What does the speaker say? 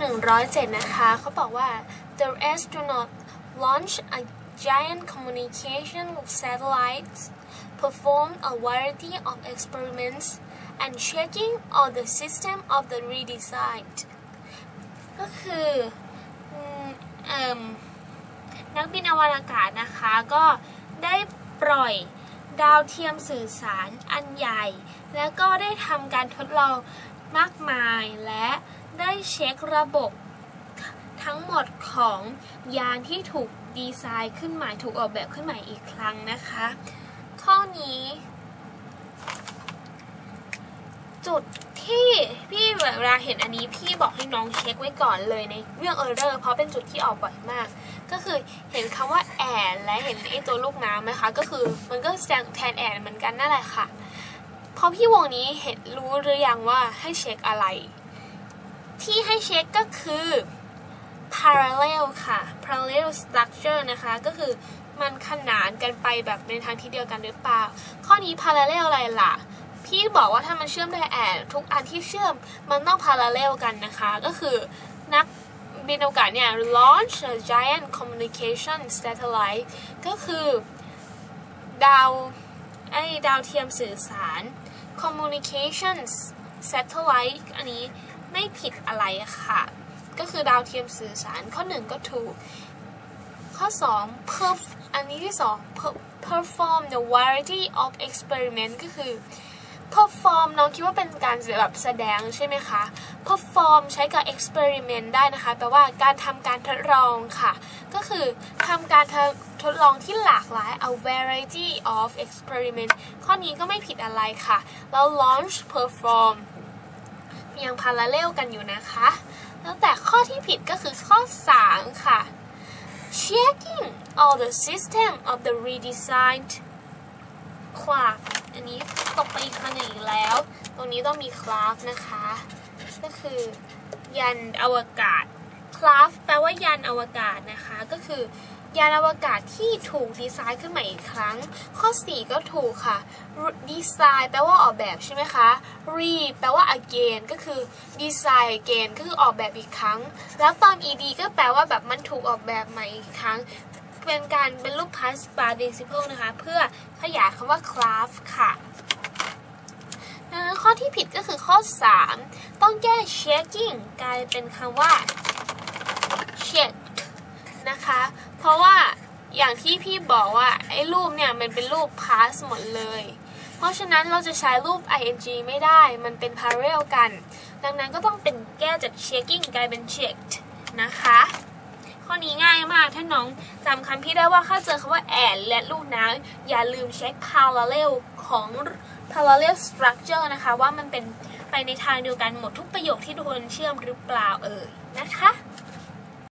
107นะคะเขาบอกว่า the astronaut launched a giant communication satellites performed a variety of experiments and checking all the system of the redesign ก็คือนักบินอวกาศนะคะก็ได้ปล่อยดาวเทียมสื่อสารอันใหญ่แล้วก็ได้ทำการทดลองมากมายและได้เช็คระบบทั้งหมดของยานที่ถูกดีไซน์ขึ้นใหม่ถูกออกแบบขึ้นใหม่อีกครั้งนะคะข้อนี้จุดที่พี่เวลาเห็นอันนี้พี่บอกให้น้องเช็คไว้ก่อนเลยในเรื่อง error เพราะเป็นจุดที่ออกบ่อยมากก็คือเห็นคำว่า and และเห็นไอ้ตัวลูกน้ำไหมคะก็คือมันก็แทน and เหมือนกันนั่นแหละค่ะพอพี่วงนี้เห็นรู้หรือยังว่าให้เช็คอะไรที่ให้เช็คก็คือ parallel ค่ะ parallel structure นะคะก็คือมันขนานกันไปแบบในทางที่เดียวกันหรือเปล่าข้อนี้ parallel อะไรล่ะพี่บอกว่าถ้ามันเชื่อมได้ทุกอันที่เชื่อมมันต้อง parallel กันนะคะก็คือนักบินอวกาศเนี่ย launch a giant communication satellite ก็คือดาวเทียมสื่อสาร communications satellite อันนี้ไม่ผิดอะไรค่ะก็คือดาวเทียมสื่อสารข้อ1ก็ถูกข้อ2อันนี้ที่2 perform the variety of experiment ก็คือ perform น้องคิดว่าเป็นการแบบแสดงใช่ไหมคะ perform ใช้กับ experiment ได้นะคะแปลว่าการทำการทดลองค่ะก็คือทำการทดลองที่หลากหลาย a variety of experiment ข้อนี้ก็ไม่ผิดอะไรค่ะแล้ว launch perform ยัง parallel กันอยู่นะคะแล้วแต่ข้อที่ผิดก็คือข้อ3ค่ะ checking all the system of the redesigned craft อันนี้ตกไปอีกครั้งหนึ่งแล้วตรงนี้ต้องมี craft นะคะก็คือยานอวกาศ craft แปลว่ายานอวกาศนะคะก็คือยานอวกาศที่ถูกดีไซน์ขึ้นใหม่อีกครั้งข้อ4ก็ถูกค่ะดีไซน์แปลว่าออกแบบใช่ไหมคะ re แปลว่า again ก็คือดีไซน์ again ก็คือออกแบบอีกครั้งแล้วตอน ed ก็แปลว่าแบบมันถูกออกแบบใหม่อีกครั้งเป็นรูป past participle นะคะเพื่อขยายคำว่า craft ค่ะดังนั้นข้อที่ผิดก็คือข้อ3ต้องแก้ checking กลายเป็นคำว่า checked นะคะเพราะว่าอย่างที่พี่บอกว่าไอ้รูปเนี่ยมันเป็นรูป past หมดเลยเพราะฉะนั้นเราจะใช้รูป ing ไม่ได้มันเป็น parallel กันดังนั้นก็ต้องเป็นแก้จาก checking กลายเป็น checked นะคะข้อนี้ง่ายมากถ้าน้องจำคำพี่ได้ว่าถ้าเจอคำว่า and และลูกน้ำอย่าลืมเช็ค parallel ของ parallel structure นะคะว่ามันเป็นไปในทางเดียวกันหมดทุกประโยคที่ทุกคนเชื่อมหรือเปล่านะคะ